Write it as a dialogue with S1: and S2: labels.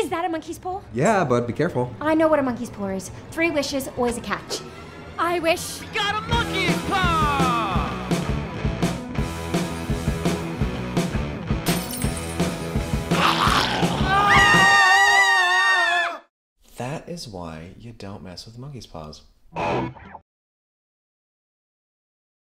S1: Is that a monkey's paw?
S2: Yeah, but be careful.
S1: I know what a monkey's paw is. 3 wishes, always a catch. I wish...
S3: We got a monkey's paw!
S4: That is why you don't mess with monkey's paws.